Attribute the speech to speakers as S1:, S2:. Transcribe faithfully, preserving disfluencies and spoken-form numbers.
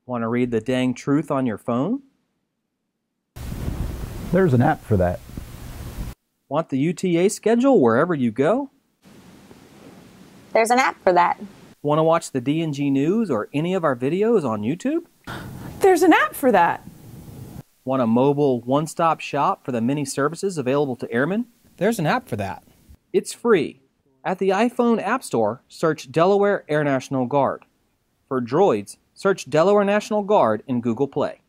S1: Want to read the dang truth on your phone?
S2: There's an app for that.
S1: Want the U T A schedule wherever you go?
S3: There's an app for that.
S1: Want to watch the D and G news or any of our videos on YouTube?
S4: There's an app for that.
S1: Want a mobile one-stop shop for the many services available to airmen?
S5: There's an app for that.
S1: It's free. At the iPhone App Store, search Delaware Air National Guard. For droids, search Delaware National Guard in Google Play.